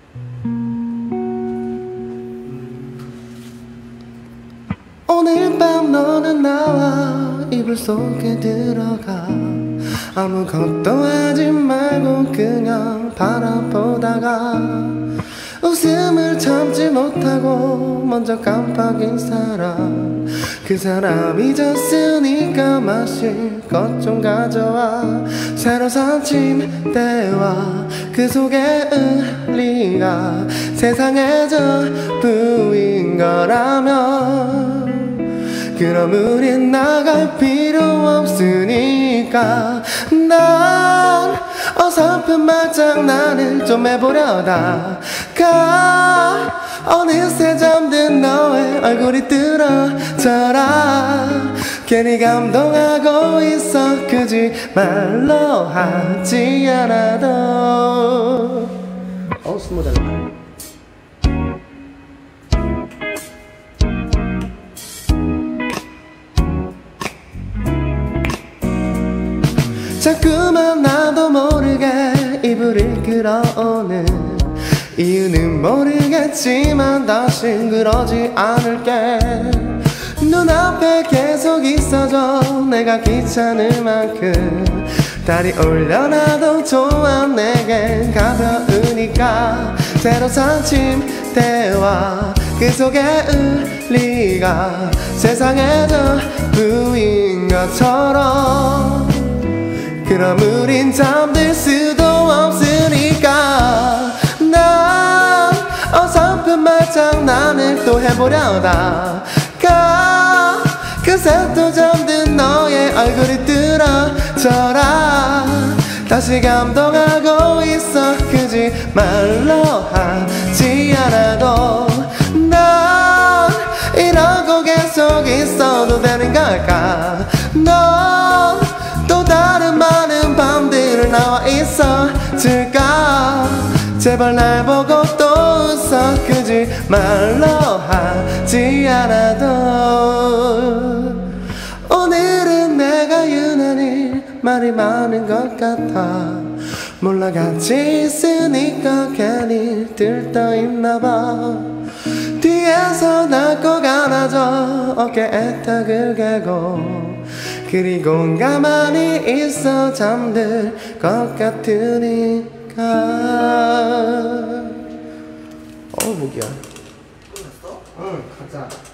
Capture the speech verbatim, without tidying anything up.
오늘 밤 너는 나와 이불 속에 들어가 아무것도 하지 말고 그냥 바라보다가 웃음을 참지 못하고 먼저 깜빡인 사람 그 사람 잊었으니까 마실 것 좀 가져와 새로 산 침대와 그 속에 의리가 세상의 전부인 거라면 그럼 우린 나갈 필요 없으니까 난 어설픈 말장난을 좀 해보려다가 어느새 잠든 너의 얼굴이 뚫어져라 괜히 감동하고 있어 굳이 말로 하지 않아도 어우 스무 잘 자꾸만 나도 모르게 이불을 끌어오는 이유는 모르겠지만 다신 그러지 않을게 눈앞에 계속 있어줘 내가 귀찮을 만큼 다리 올려놔도 좋아 내겐 가벼우니까 새로 산 침대와 그 속에 의리가 세상의 전부인 것처럼 그럼 우린 잠들 수도 없으니까 난 어설픈 말장난을 또 해보려다가 그새 또 잠든 너의 얼굴이 뚫어져라 다시 감동하고 있어 굳이 말로 하지 않아도 난 이러고 계속 있어도 되는 걸까 넌 또 다른 많은 밤들을 나와 있어줄까 제발 날 보고 또 웃어 굳이 말로 하지 않아도 오늘은 내가 유난히 말이 많은 것 같아 몰라 같이 있으니까 괜히 들떠있나봐 뒤에서 날 꼭 안아줘 어깨에 턱을 개고 그리고 가만히 있어 잠들 것 같으니까 어우 목이야 끝났어? 응 가자